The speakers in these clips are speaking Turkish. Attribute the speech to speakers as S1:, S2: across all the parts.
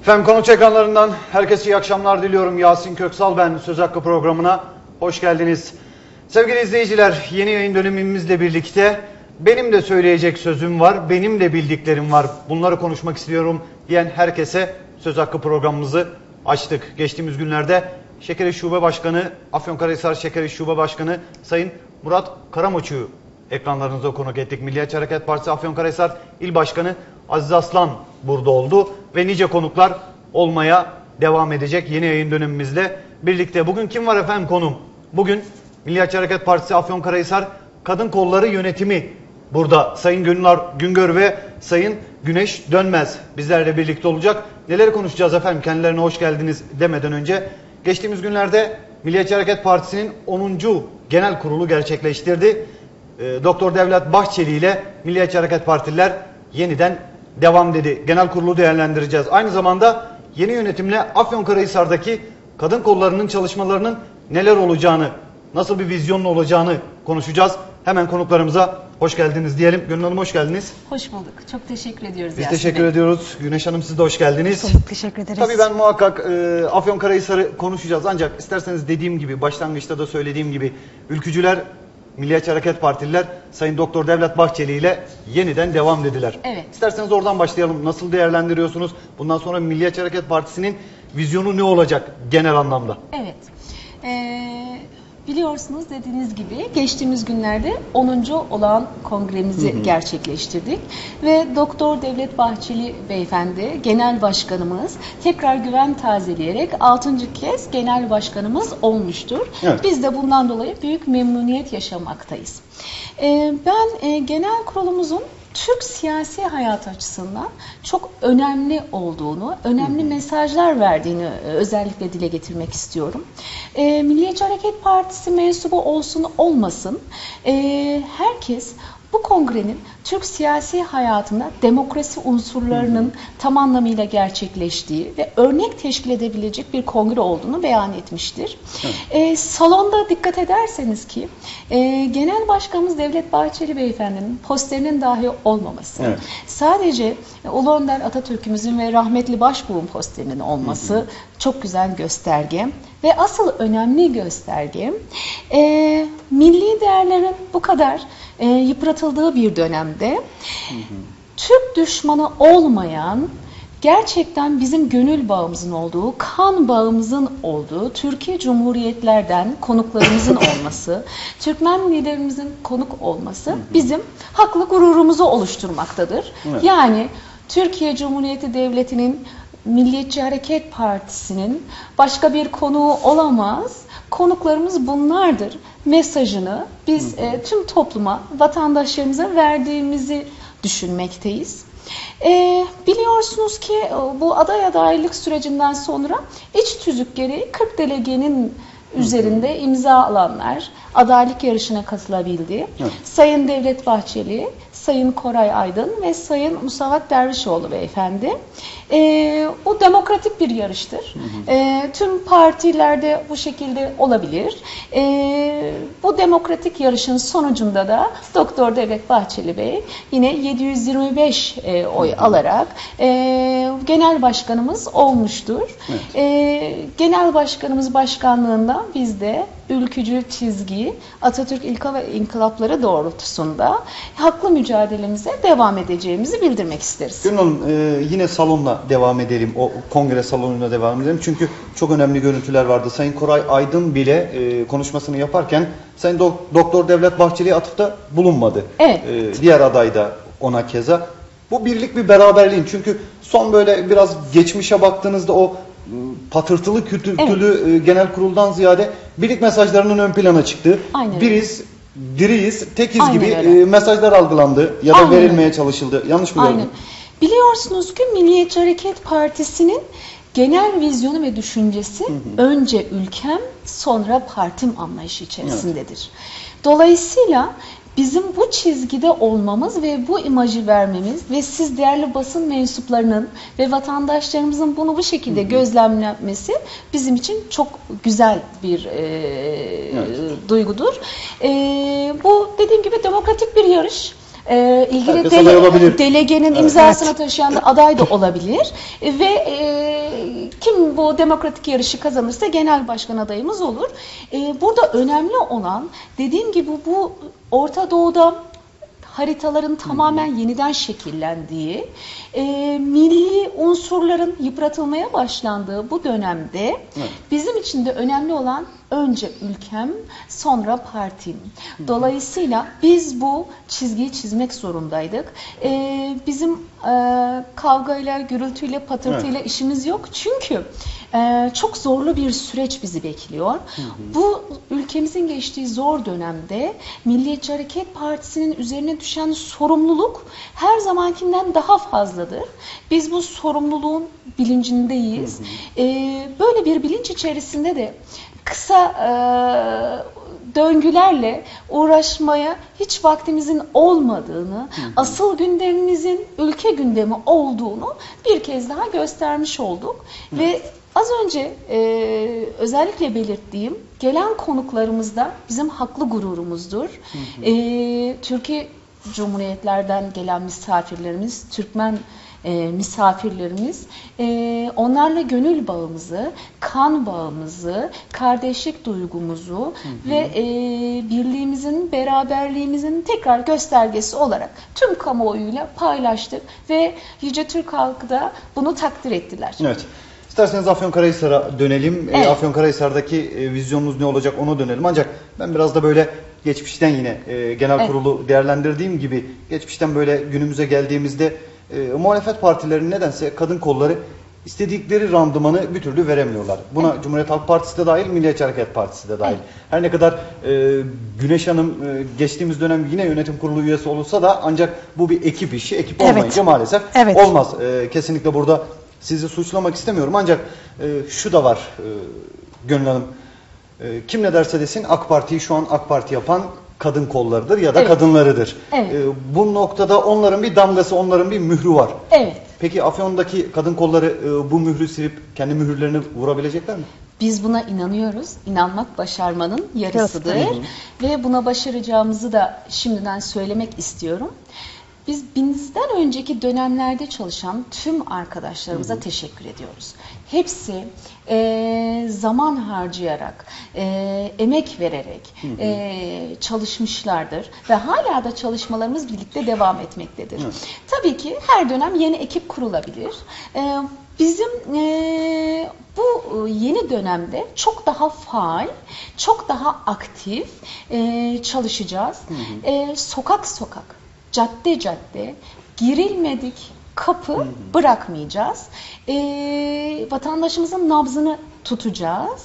S1: Efendim Konuç ekranlarından herkese iyi akşamlar diliyorum. Yasin Köksal ben, Söz Hakkı programına hoş geldiniz. Sevgili izleyiciler, yeni yayın dönemimizle birlikte benim de söyleyecek sözüm var, benim de bildiklerim var, bunları konuşmak istiyorum diyen herkese Söz Hakkı programımızı açtık. Geçtiğimiz günlerde Şeker Şube Başkanı, Afyonkarahisar Şeker Şube Başkanı Sayın Murat Karamoç'u ekranlarınıza konuk ettik. Milliyetçi Hareket Partisi Afyonkarahisar İl Başkanı Aziz Aslan burada oldu ve nice konuklar olmaya devam edecek yeni yayın dönemimizle birlikte. Bugün kim var efendim konum? Bugün Milliyetçi Hareket Partisi Afyonkarahisar Kadın Kolları Yönetimi burada. Sayın Gülnar Güngör ve Sayın Güneş Dönmez bizlerle birlikte olacak. Neler konuşacağız efendim? Kendilerine hoş geldiniz demeden önce. Geçtiğimiz günlerde Milliyetçi Hareket Partisi'nin 10. Genel Kurulu gerçekleştirdi. Doktor Devlet Bahçeli ile Milliyetçi Hareket Partililer yeniden devam dedi. Genel kurulu değerlendireceğiz. Aynı zamanda yeni yönetimle Afyonkarahisar'daki kadın kollarının çalışmalarının neler olacağını, nasıl bir vizyonun olacağını konuşacağız. Hemen konuklarımıza hoş geldiniz diyelim. Gönül Hanım hoş geldiniz. Hoş
S2: bulduk. Çok teşekkür ediyoruz.
S1: Biz teşekkür ediyoruz. Güneş Hanım siz de hoş geldiniz.
S2: Çok teşekkür ederiz.
S1: Tabii ben muhakkak Afyonkarahisar'ı konuşacağız. Ancak isterseniz dediğim gibi, başlangıçta da söylediğim gibi ülkücüler, Milliyetçi Hareket Partililer Sayın Doktor Devlet Bahçeli ile yeniden devam dediler.
S2: Evet.
S1: İsterseniz oradan başlayalım. Nasıl değerlendiriyorsunuz? Bundan sonra Milliyetçi Hareket Partisi'nin vizyonu ne olacak genel anlamda?
S2: Evet. Biliyorsunuz dediğiniz gibi geçtiğimiz günlerde 10. olan kongremizi gerçekleştirdik. Ve Doktor Devlet Bahçeli Beyefendi, Genel Başkanımız tekrar güven tazeleyerek 6. kez Genel Başkanımız olmuştur. Evet. Biz de bundan dolayı büyük memnuniyet yaşamaktayız. Ben genel kurulumuzun Türk siyasi hayatı açısından çok önemli olduğunu, önemli mesajlar verdiğini özellikle dile getirmek istiyorum. Milliyetçi Hareket Partisi mensubu olsun olmasın, herkes bu kongrenin Türk siyasi hayatında demokrasi unsurlarının tam anlamıyla gerçekleştiği ve örnek teşkil edebilecek bir kongre olduğunu beyan etmiştir. Salonda dikkat ederseniz ki Genel Başkanımız Devlet Bahçeli Beyefendi'nin posterinin dahi olmaması, sadece Ulu Önder Atatürk'ümüzün ve rahmetli Başbuğ'un posterinin olması çok güzel gösterge ve asıl önemli gösterge milli değerlerin bu kadar yıpratıldığı bir dönemde Türk düşmanı olmayan, gerçekten bizim gönül bağımızın olduğu, kan bağımızın olduğu Türkiye Cumhuriyetlerden konuklarımızın olması, Türkmen liderimizin konuk olması bizim haklı gururumuzu oluşturmaktadır. Evet. Yani Türkiye Cumhuriyeti Devleti'nin, Milliyetçi Hareket Partisi'nin başka bir konuğu olamaz. Konuklarımız bunlardır mesajını biz tüm topluma, vatandaşlarımıza verdiğimizi düşünmekteyiz. Biliyorsunuz ki bu aday adaylık sürecinden sonra iç tüzük gereği 40 delegenin üzerinde imza alanlar adaylık yarışına katılabildi. Evet. Sayın Devlet Bahçeli, Sayın Koray Aydın ve Sayın Musavat Dervişoğlu beyefendi. Bu demokratik bir yarıştır. Tüm partilerde bu şekilde olabilir. Bu demokratik yarışın sonucunda da Doktor Devlet Bahçeli Bey yine 725 oy alarak genel başkanımız olmuştur. Evet. Genel başkanımız başkanlığında biz de ülkücü çizgi, Atatürk ilka ve inkılapları doğrultusunda haklı mücadelemize devam edeceğimizi bildirmek isteriz.
S1: Gönül Hanım, yine salonla devam edelim, o kongre salonuna devam edelim. Çünkü çok önemli görüntüler vardı. Sayın Koray Aydın bile konuşmasını yaparken Sayın Doktor Devlet Bahçeli'ye atıfta bulunmadı. Evet. Diğer aday da ona keza. Bu birlik bir beraberliğin, çünkü son böyle biraz geçmişe baktığınızda o patırtılı kütürtülü genel kuruldan ziyade birlik mesajlarının ön plana çıktı. Aynen. Biriz, diriyiz, tekiz gibi mesajlar algılandı ya da verilmeye çalışıldı. Yanlış mı gördüm?
S2: Biliyorsunuz ki Milliyetçi Hareket Partisi'nin genel vizyonu ve düşüncesi önce ülkem sonra partim anlayışı içerisindedir. Dolayısıyla bizim bu çizgide olmamız ve bu imajı vermemiz ve siz değerli basın mensuplarının ve vatandaşlarımızın bunu bu şekilde gözlemlemesi bizim için çok güzel bir duygudur. Bu dediğim gibi demokratik bir yarış. ilgili
S1: Herkes aday olabilir.
S2: delegenin imzasını taşıyan da aday da olabilir. Ve kim bu demokratik yarışı kazanırsa genel başkan adayımız olur. Burada önemli olan, dediğim gibi, bu Orta Doğu'da haritaların tamamen yeniden şekillendiği, milli unsurların yıpratılmaya başlandığı bu dönemde bizim için de önemli olan önce ülkem, sonra partim. Dolayısıyla biz bu çizgiyi çizmek zorundaydık. Bizim kavgayla, gürültüyle, patırtıyla işimiz yok. Çünkü çok zorlu bir süreç bizi bekliyor. Bu ülkemizin geçtiği zor dönemde Milliyetçi Hareket Partisi'nin üzerine düşen sorumluluk her zamankinden daha fazladır. Biz bu sorumluluğun bilincindeyiz. Böyle bir bilinç içerisinde de kısa döngülerle uğraşmaya hiç vaktimizin olmadığını, asıl gündemimizin ülke gündemi olduğunu bir kez daha göstermiş olduk. Ve az önce özellikle belirttiğim gelen konuklarımız da bizim haklı gururumuzdur. Türkiye Cumhuriyetlerden gelen misafirlerimiz, Türkmen misafirlerimiz, onlarla gönül bağımızı, kan bağımızı, kardeşlik duygumuzu ve birliğimizin, beraberliğimizin tekrar göstergesi olarak tüm kamuoyuyla paylaştık ve Yüce Türk halkı da bunu takdir ettiler.
S1: Evet. İsterseniz Afyonkarahisar'a dönelim.
S2: Evet.
S1: Afyonkarahisar'daki vizyonunuz ne olacak, ona dönelim. Ancak ben biraz da böyle geçmişten yine genel kurulu değerlendirdiğim gibi geçmişten böyle günümüze geldiğimizde muhalefet partilerinin nedense kadın kolları istedikleri randımanı bir türlü veremiyorlar. Buna Cumhuriyet Halk Partisi de dahil, Milliyetçi Hareket Partisi de dahil. Her ne kadar Güneş Hanım geçtiğimiz dönem yine yönetim kurulu üyesi olursa da ancak bu bir ekip işi. Ekip olmayınca maalesef olmaz. Kesinlikle burada sizi suçlamak istemiyorum. Ancak şu da var Gönül Hanım. Kim ne derse desin AK Parti'yi şu an AK Parti yapan kadın kollarıdır ya da kadınlarıdır. Bu noktada onların bir damgası, onların bir mührü var. Peki Afyon'daki kadın kolları bu mührü silip kendi mühürlerini vurabilecekler mi?
S2: Biz buna inanıyoruz. İnanmak başarmanın yarısıdır. Ve buna başaracağımızı da şimdiden söylemek istiyorum. Biz bizden önceki dönemlerde çalışan tüm arkadaşlarımıza teşekkür ediyoruz. Hepsi zaman harcayarak, emek vererek çalışmışlardır ve hala da çalışmalarımız birlikte devam etmektedir. Tabii ki her dönem yeni ekip kurulabilir. Bizim bu yeni dönemde çok daha faal, çok daha aktif çalışacağız. Sokak sokak, cadde cadde, girilmedik kapı bırakmayacağız. Vatandaşımızın nabzını tutacağız.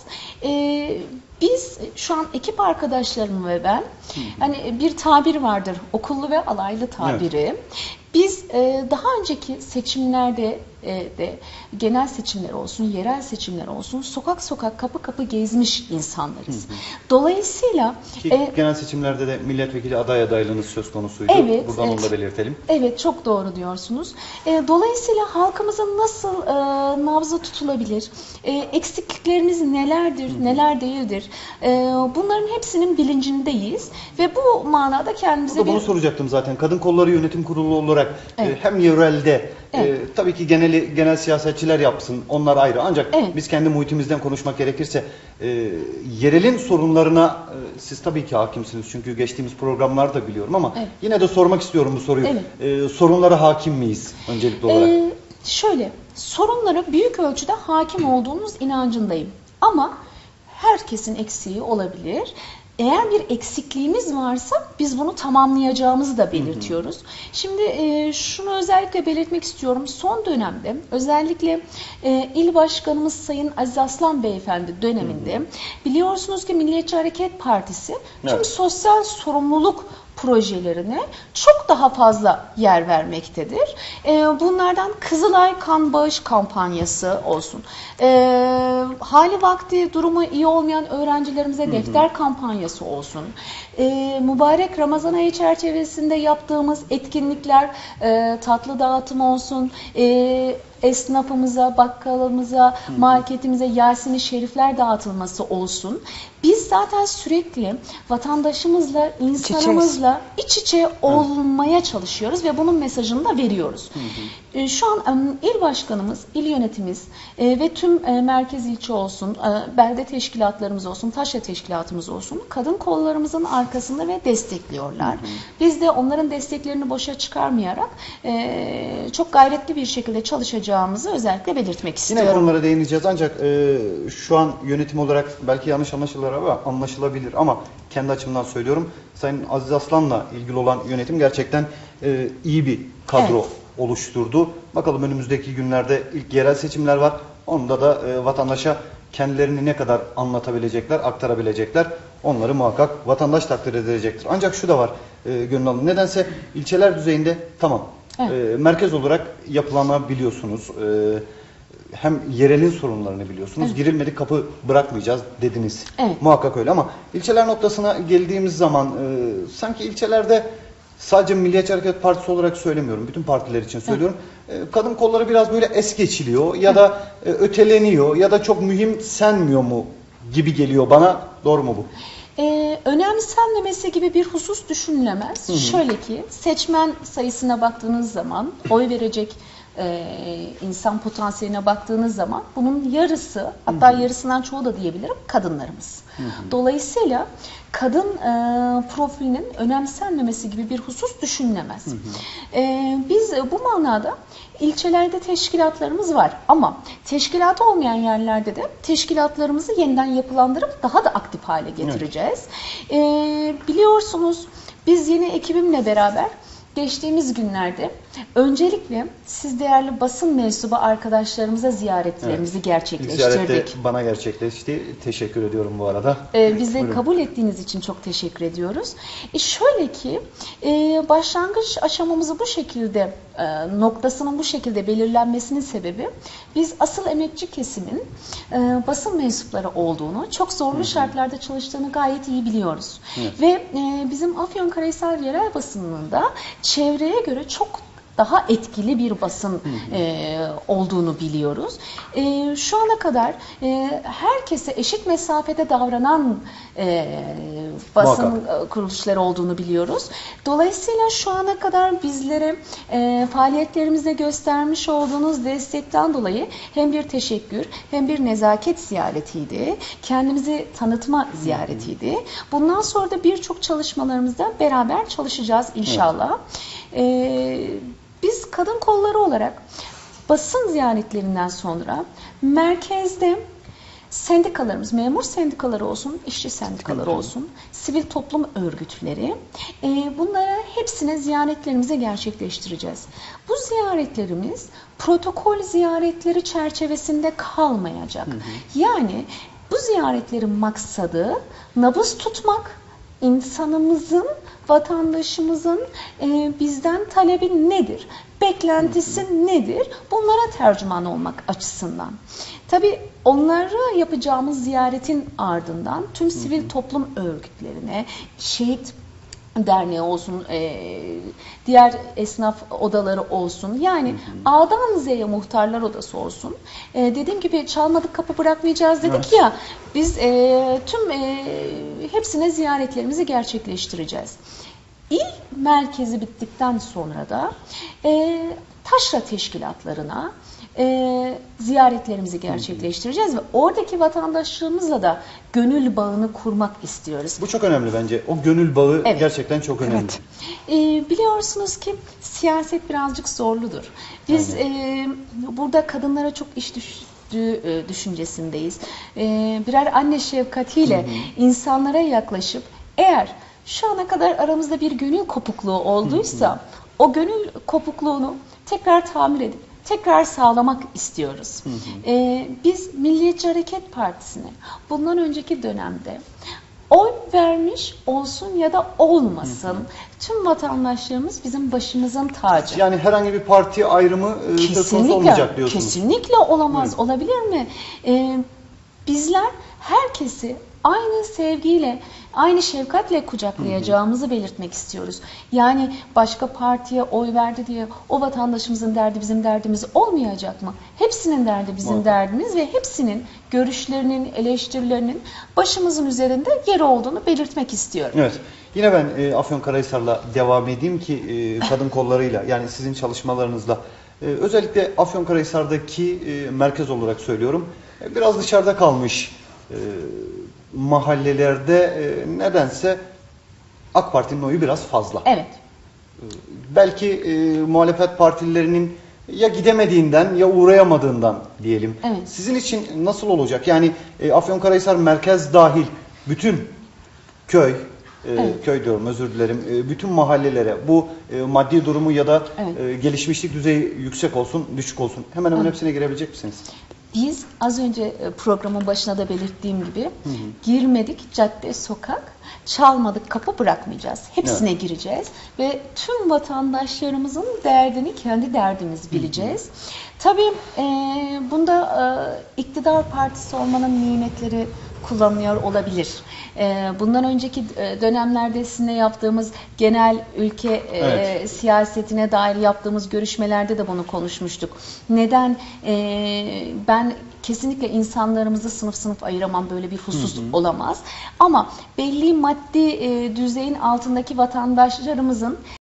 S2: Biz şu an ekip arkadaşlarım ve ben, hani bir tabir vardır, okullu ve alaylı tabiri. Biz daha önceki seçimlerde de genel seçimler olsun, yerel seçimler olsun, sokak sokak, kapı kapı gezmiş insanlarız. Dolayısıyla
S1: genel seçimlerde de milletvekili adaylığınız söz konusuydu. Buradan onu da belirtelim. Evet, çok doğru diyorsunuz.
S2: Dolayısıyla halkımızın nasıl nabzı tutulabilir, eksikliklerimiz nelerdir, neler değildir, bunların hepsinin bilincindeyiz ve bu manada kendimize
S1: bunu soracaktım zaten. Kadın Kolları Yönetim Kurulu olarak hem yerelde tabii ki genel siyasetçiler yapsın, onlar ayrı. Ancak biz kendi muhitimizden konuşmak gerekirse yerelin sorunlarına siz tabii ki hakimsiniz. Çünkü geçtiğimiz programlarda biliyorum ama yine de sormak istiyorum bu soruyu. Sorunlara hakim miyiz öncelikli olarak?
S2: Şöyle, sorunlara büyük ölçüde hakim olduğunuz inancındayım. Ama herkesin eksiği olabilir. Eğer bir eksikliğimiz varsa biz bunu tamamlayacağımızı da belirtiyoruz. Şimdi şunu özellikle belirtmek istiyorum. Son dönemde özellikle İl Başkanımız Sayın Aziz Aslan Beyefendi döneminde biliyorsunuz ki Milliyetçi Hareket Partisi tüm sosyal sorumluluk projelerine çok daha fazla yer vermektedir. Bunlardan Kızılay kan bağış kampanyası olsun. Hali vakti durumu iyi olmayan öğrencilerimize defter kampanyası olsun. Mübarek Ramazan ayı çerçevesinde yaptığımız etkinlikler, tatlı dağıtım olsun, esnafımıza, bakkalımıza, marketimize Yasin-i Şerifler dağıtılması olsun. Biz zaten sürekli vatandaşımızla, insanımızla iç içe olmaya çalışıyoruz ve bunun mesajını da veriyoruz. Şu an il başkanımız, il yönetimimiz ve tüm merkez ilçe olsun, belde teşkilatlarımız olsun, taşra teşkilatımız olsun, kadın kollarımızın arkasında ve destekliyorlar. Biz de onların desteklerini boşa çıkarmayarak çok gayretli bir şekilde çalışacağımızı özellikle belirtmek istiyorum.
S1: Yine konulara değineceğiz ancak şu an yönetim olarak belki yanlış anlaşılabilir ama kendi açımdan söylüyorum. Sayın Aziz Aslan'la ilgili olan yönetim gerçekten iyi bir kadro oluşturdu. Bakalım önümüzdeki günlerde ilk yerel seçimler var. Onda da vatandaşa kendilerini ne kadar anlatabilecekler, aktarabilecekler. Onları muhakkak vatandaş takdir edecektir. Ancak şu da var Gönül Hanım. Nedense ilçeler düzeyinde tamam. Merkez olarak yapılanabiliyorsunuz. Hem yerelin sorunlarını biliyorsunuz. Girilmedik kapı bırakmayacağız dediniz. Muhakkak öyle ama ilçeler noktasına geldiğimiz zaman sanki ilçelerde sadece Milliyetçi Hareket Partisi olarak söylemiyorum. Bütün partiler için söylüyorum. Kadın kolları biraz böyle es geçiliyor ya da öteleniyor ya da çok mühimsenmiyor mu gibi geliyor bana. Doğru mu bu?
S2: Önemsenmemesi gibi bir husus düşünülemez. Şöyle ki seçmen sayısına baktığınız zaman, oy verecek insan potansiyeline baktığınız zaman bunun yarısı, hatta yarısından çoğu da diyebilirim, kadınlarımız. Dolayısıyla kadın profilinin önemsenmemesi gibi bir husus düşünülemez. Biz bu manada ilçelerde teşkilatlarımız var ama teşkilatı olmayan yerlerde de teşkilatlarımızı yeniden yapılandırıp daha da aktif hale getireceğiz. Biliyorsunuz biz yeni ekibimle beraber geçtiğimiz günlerde öncelikle siz değerli basın mensubu arkadaşlarımıza ziyaretlerimizi gerçekleştirdik.
S1: Ziyarette bana gerçekleşti. Teşekkür ediyorum bu arada.
S2: Biz de kabul ettiğiniz için çok teşekkür ediyoruz. Şöyle ki başlangıç aşamamızı bu şekilde, noktasının bu şekilde belirlenmesinin sebebi biz asıl emekçi kesimin basın mensupları olduğunu, çok zorlu şartlarda çalıştığını gayet iyi biliyoruz. Ve bizim Afyonkarahisar yerel basınında çevreye göre çok daha etkili bir basın olduğunu biliyoruz. Şu ana kadar herkese eşit mesafede davranan basın kuruluşları olduğunu biliyoruz. Dolayısıyla şu ana kadar bizlere faaliyetlerimizde göstermiş olduğunuz destekten dolayı hem bir teşekkür hem bir nezaket ziyaretiydi. Kendimizi tanıtma ziyaretiydi. Bundan sonra da birçok çalışmalarımızda beraber çalışacağız inşallah. Biz kadın kolları olarak basın ziyaretlerinden sonra merkezde sendikalarımız, memur sendikaları olsun, işçi sendikaları olsun, sivil toplum örgütleri, bunlara hepsine ziyaretlerimizi gerçekleştireceğiz. Bu ziyaretlerimiz protokol ziyaretleri çerçevesinde kalmayacak. Yani bu ziyaretlerin maksadı nabız tutmak, insanımızın, vatandaşımızın bizden talebi nedir? Beklentisi nedir? Bunlara tercüman olmak açısından. Tabii onlara yapacağımız ziyaretin ardından tüm sivil toplum örgütlerine, şehit derneği olsun, diğer esnaf odaları olsun, yani A'dan Z'ye muhtarlar odası olsun. Dediğim gibi çalmadık kapı bırakmayacağız dedik ya, biz tüm hepsine ziyaretlerimizi gerçekleştireceğiz. İl merkezi bittikten sonra da taşra teşkilatlarına ziyaretlerimizi gerçekleştireceğiz ve oradaki vatandaşlığımızla da gönül bağını kurmak istiyoruz.
S1: Bu çok önemli bence. O gönül bağı gerçekten çok önemli.
S2: Biliyorsunuz ki siyaset birazcık zorludur. Biz burada kadınlara çok iş düştüğü düşüncesindeyiz. Birer anne şefkatiyle insanlara yaklaşıp eğer şu ana kadar aramızda bir gönül kopukluğu olduysa o gönül kopukluğunu tekrar tamir edip tekrar sağlamak istiyoruz. Biz Milliyetçi Hareket Partisi'ne bundan önceki dönemde oy vermiş olsun ya da olmasın tüm vatandaşlarımız bizim başımızın tacı.
S1: Yani herhangi bir parti ayrımı söz konusu olmayacak diyorsunuz.
S2: Kesinlikle olamaz. Olabilir mi? Bizler herkesi aynı sevgiyle, aynı şefkatle kucaklayacağımızı belirtmek istiyoruz. Yani başka partiye oy verdi diye o vatandaşımızın derdi bizim derdimiz olmayacak mı? Hepsinin derdi bizim derdimiz ve hepsinin görüşlerinin, eleştirilerinin başımızın üzerinde yeri olduğunu belirtmek istiyorum.
S1: Evet. Yine ben Afyonkarahisar'la devam edeyim ki kadın kollarıyla, yani sizin çalışmalarınızla özellikle Afyonkarahisar'daki merkez olarak söylüyorum, biraz dışarıda kalmış mahallelerde nedense AK Parti'nin oyu biraz fazla.
S2: Evet.
S1: Belki muhalefet partililerinin ya gidemediğinden ya uğrayamadığından diyelim.
S2: Evet.
S1: Sizin için nasıl olacak? Yani Afyonkarahisar merkez dahil bütün köy, köy diyorum, özür dilerim, bütün mahallelere bu maddi durumu ya da gelişmişlik düzeyi yüksek olsun, düşük olsun, hemen hemen hepsine girebilecek misiniz?
S2: Biz az önce programın başına da belirttiğim gibi girmedik cadde, sokak, çalmadık kapı bırakmayacağız. Hepsine gireceğiz ve tüm vatandaşlarımızın derdini kendi derdimiz bileceğiz. Tabii bunda iktidar partisi olmanın nimetleri kullanılıyor olabilir. Bundan önceki dönemlerde sizinle yaptığımız genel ülke siyasetine dair yaptığımız görüşmelerde de bunu konuşmuştuk. Neden? Ben kesinlikle insanlarımızı sınıf sınıf ayıramam, böyle bir husus olamaz. Ama belli maddi düzeyin altındaki vatandaşlarımızın